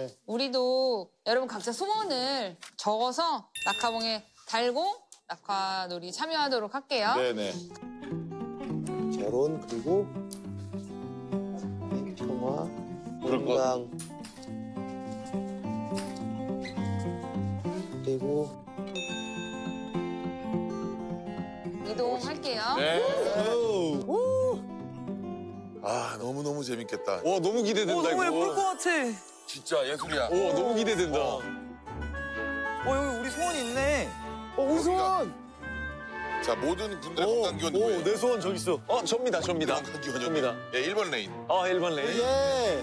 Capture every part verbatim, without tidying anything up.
네. 우리도 여러분 각자 소원을 적어서 낙하봉에 달고 낙하놀이 참여하도록 할게요. 네네. 결혼 그리고 평화, 건강 그리고 이동할게요. 네. 오. 아 너무너무 재밌겠다. 와 너무 기대된다 어, 너무 이거. 예쁠 것 같아. 진짜 예술이야. 오 너무 기대된다. 어, 여기 우리 소원이 있네. 어, 우리 소원! 자 모든 분들의 오, 건강기원 오, 누구예요? 내 소원 저기 있어. 어, 접니다, 접니다. 건강기원 접니다. 예, 일 번 레인. 어, 일 번 레인. 예.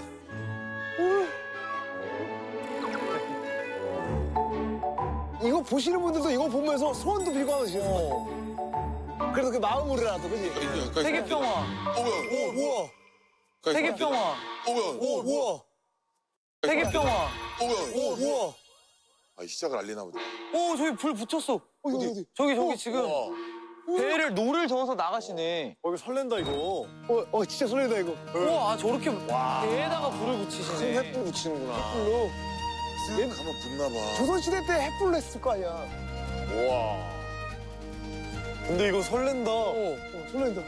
이거 보시는 분들도 이거 보면서 소원도 빌고 하시겠어요. 그래도 그 마음으로라도, 그지? 세계 평화. 오면 오, 우와. 세계 평화. 오면 오, 우와. 세계 평화. 오면 오, 우와. 아 시작을 알리나 보다. 오, 저기 불 붙였어. 어디, 어디? 저기 저기 지금 와. 배를 노를 저어서 나가시네. 어, 이거 설렌다 이거. 어, 어, 진짜 설레다, 이거. 우와, 아, 저렇게 배에다가 불을 붙이시네. 햇불 붙이는구나. 햇불로. 얘 가면 붙나 봐. 조선시대 때 햇불로 했을 거 아니야. 와. 근데 이거 설렌다. 어, 어 설렌다.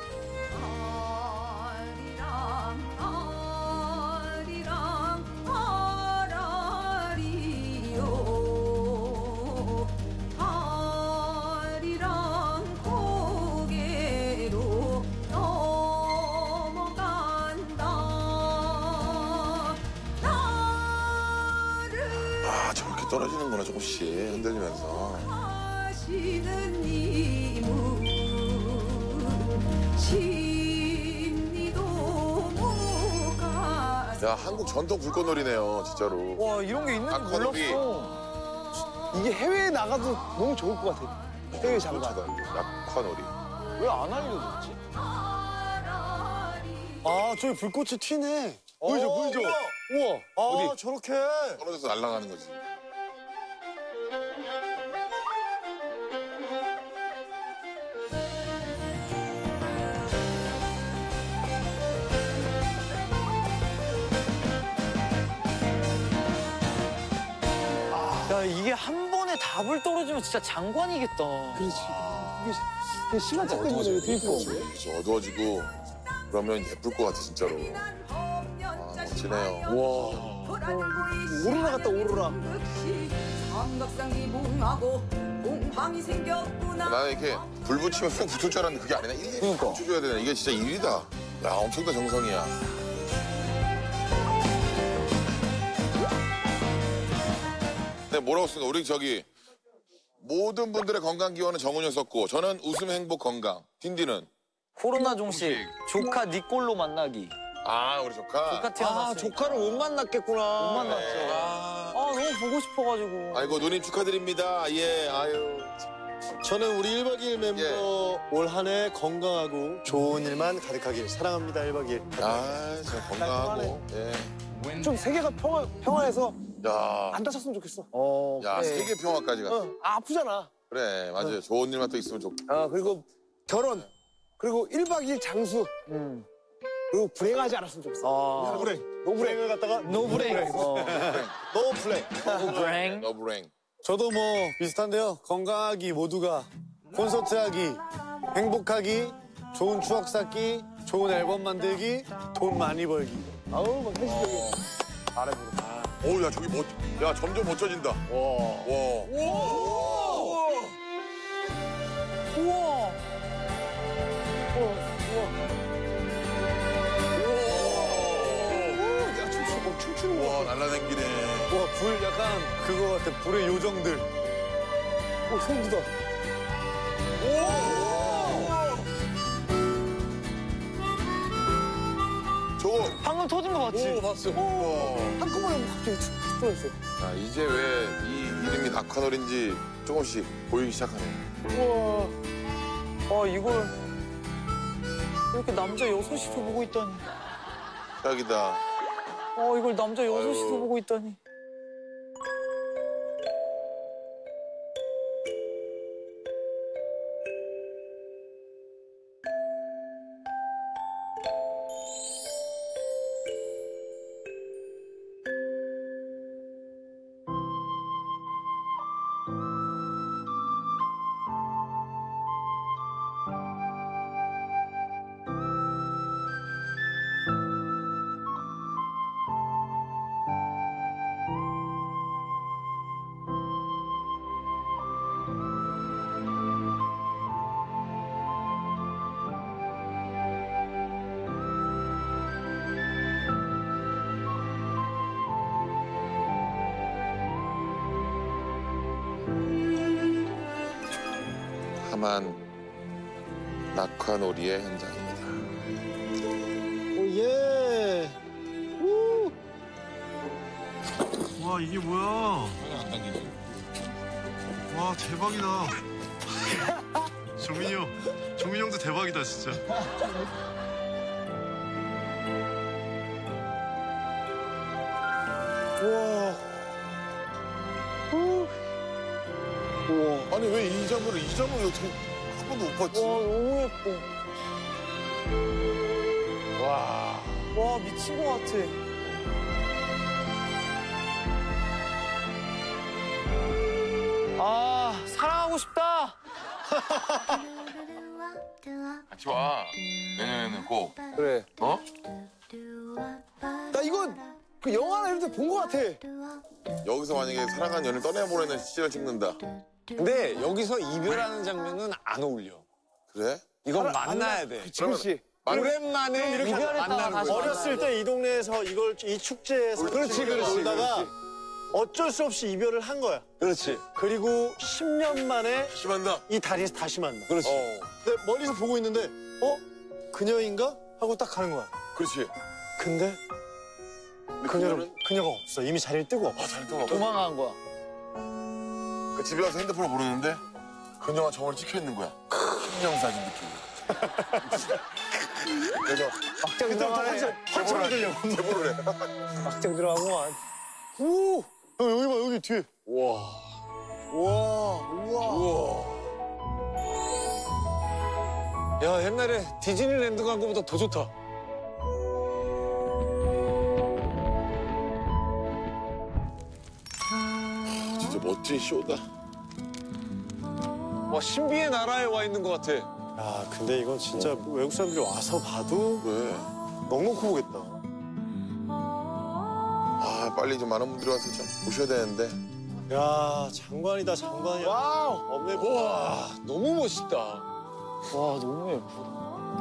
아리랑 아라리요 아리랑 고개로 넘어간다 나를 아 저렇게 떨어지는구나 조금씩 흔들리면서. 하시는 이문 심리도 무가 야 한국 전통 불꽃놀이네요 진짜로. 와, 이런 게 있는 줄 낙하놀이. 몰랐어. 이게 해외에 나가도 너무 좋을 것 같아. 해외 장관. 낙하놀이. 왜 안 알려줬지? 아, 저기 불꽃이 튀네. 보이죠, 보이죠? 우와. 아, 어디? 저렇게. 떨어져서 날아가는 거지. 야, 이게 한 번에 답을 떨어지면 진짜 장관이겠다. 그렇지. 이게, 이게 시간 차 때문에 이게 되게 부러워. 그렇죠. 어두워지고 그러면 예쁠 것 같아 진짜로. 아 멋지네요. 와. 오로라 같다, 오로라. 삼각상이 뭉하고 공황이 생겼구나 나는 이렇게 불 붙이면 휙 붙을 줄 알았는데 그게 아니라 일일이 그러니까. 붙여줘야 되네. 이게 진짜 일이다. 야 엄청난 정성이야. 네 뭐라고 쓰니까 우리 저기 모든 분들의 건강 기원은 정은이 썼고 저는 웃음 행복 건강. 딘디는 코로나 종식 조카 니꼴로 만나기. 아 우리 조카. 조카 아, 태어났으니까. 조카를 못 만났겠구나. 못 만났죠. 아. 아, 너무 보고 싶어가지고. 아이고 누님 축하드립니다. 예 아유. 저는 우리 일 박 이 일 멤버 예. 올 한 해 건강하고 좋은 일만 가득하길. 사랑합니다, 일 박 이 일. 아 진짜 건강하고. 예. 좀 세계가 평화, 평화해서 야. 안 다쳤으면 좋겠어. 어, 야 그래. 세계 평화까지 갔어. 어, 아, 아프잖아. 그래 맞아요. 좋은 일만 또 있으면 좋. 아, 그리고 결혼. 그리고 일 박 이 일 장수. 음. 그리고 불행하지 않았으면 좋겠어. 아. 노브랭. 노브레. 노브랭을 갖다가 노브레인. 어. 노블랭. 노브레인. 러브랭. 저도 뭐 비슷한데요. 건강하기, 모두가 콘서트하기, 행복하기, 좋은 추억 쌓기, 좋은 앨범 만들기, 돈 많이 벌기. 아우, 막 현실적이야. 어우 야 저기 멋. 야 점점 멋져진다. 와. 와. 우와. 야, 춤추, 어, 춤추는 와 거. 날라다니네. 와, 불 약간 그거 같아. 불의 요정들. 어, 소름 돋아. 저거. 방금 터진 거 맞지? 오 봤어. 와. 한꺼번에 뭐 갑자기 툭 떨어졌어. 자 이제 왜 이 이름이 낙하놀인지 조금씩 보이기 시작하네. 우와. 아, 이걸 이렇게 남자 여섯이서 보고 있다니. 딱이다. 어, 이걸 남자 여섯이서 아유. 보고 있다니. 참한 낙화놀이의 현장입니다. 오예. 와 이게 뭐야? 안 당기지? 와 대박이다. 종민이 형, 종민이 형도 대박이다 진짜. 우와. 우. 우와. 아니 왜 이 장면을 이 장면을 어떻게 한 번도 못 봤지? 와 너무 예뻐. 와. 와 미친 것 같아. 아, 사랑하고 싶다. 같이 와. 내년에는 꼭. 그래. 어? 나 이거 그 영화나 이런 데 본 것 같아. 여기서 만약에 사랑한 연을 떠내보내는 시를 찍는다. 근데 여기서 이별하는 장면은 안 어울려. 그래? 이건 만나야 돼. 그렇지. 오랜만에 이렇게 이별했다가 만나는 다시 거야. 어렸을 때 이 동네에서 이걸 이 축제에서 그렇지, 그렇지, 놀다가 그렇지. 어쩔 수 없이 이별을 한 거야. 그렇지. 그리고 십 년 만에 심한다. 이 다리에서 다시 만나. 그렇지. 근데 멀리서 보고 있는데 어? 그녀인가? 하고 딱 가는 거야. 그렇지. 근데 그녀는 그녀가 없어. 이미 자리를 뜨고 없어. 아, 잘 떠나. 도망간 거야. 그 집에 와서 핸드폰을 보는데 그녀가 저걸 찍혀 있는 거야. 신명사진 느낌. 그래서 막장 그때부터 들어가네. 한참 한참 믿으려고. 제보를 해. 막장 들어가구만. 오! 형 여기 봐 여기 뒤에. 우와. 우와. 우와. 우와. 야 옛날에 디즈니랜드 간 거보다 더 좋다. 진짜 멋진 쇼다. 와 신비의 나라에 와 있는 것 같아. 야 근데 이건 진짜 외국 사람들이 와서 봐도 그래. 넉넉히 보겠다. 아 빨리 좀 많은 분들이 와서 좀 보셔야 되는데. 야 장관이다 장관이야. 와우. 없네. 와 너무 멋있다. 와, 너무 예쁘다.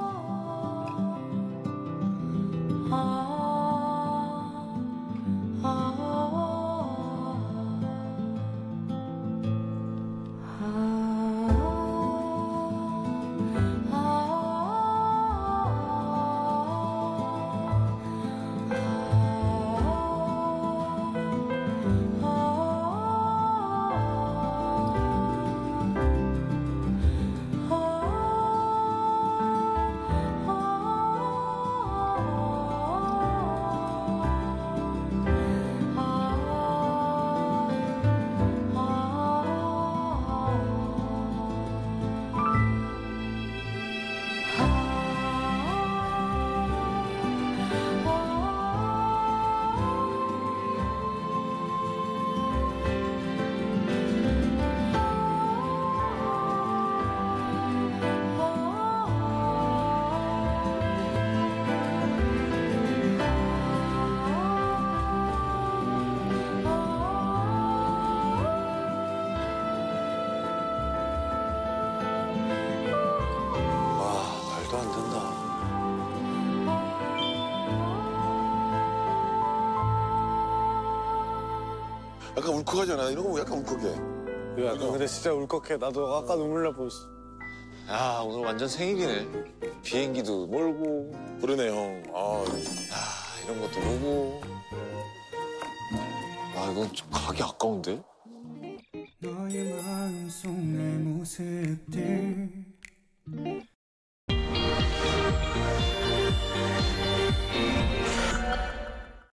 말도 안 된다. 약간 울컥하잖아. 이런 거 보면 약간 울컥해. 야, 근데 진짜 울컥해. 나도 아까 눈물 날 뻔했어. 야 오늘 완전 생일이네. 비행기도 몰고 그러네 형. 아 아 이런 것도 보고. 아 이건 좀 가기 아까운데? 너의 마음속 내 모습들